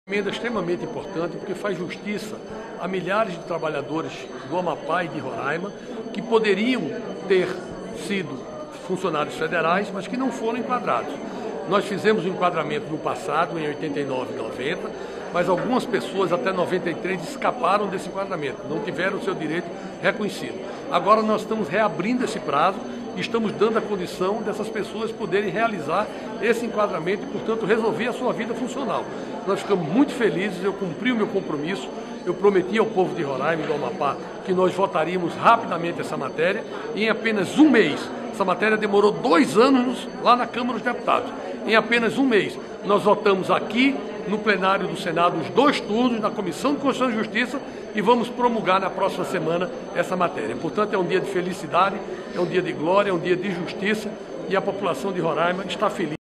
Emenda extremamente importante porque faz justiça a milhares de trabalhadores do Amapá e de Roraima que poderiam ter sido funcionários federais, mas que não foram enquadrados. Nós fizemos o enquadramento no passado, em 89 e 90, mas algumas pessoas até 93 escaparam desse enquadramento, não tiveram o seu direito reconhecido. Agora nós estamos reabrindo esse prazo e estamos dando a condição dessas pessoas poderem realizar esse enquadramento e, portanto, resolver a sua vida funcional. Nós ficamos muito felizes, eu cumpri o meu compromisso, eu prometi ao povo de Roraima e do Amapá que nós votaríamos rapidamente essa matéria e em apenas um mês. Essa matéria demorou 2 anos lá na Câmara dos Deputados. Em apenas um mês, nós votamos aqui no plenário do Senado os 2 turnos na Comissão de Constituição e Justiça e vamos promulgar na próxima semana essa matéria. Portanto, é um dia de felicidade, é um dia de glória, é um dia de justiça e a população de Roraima está feliz.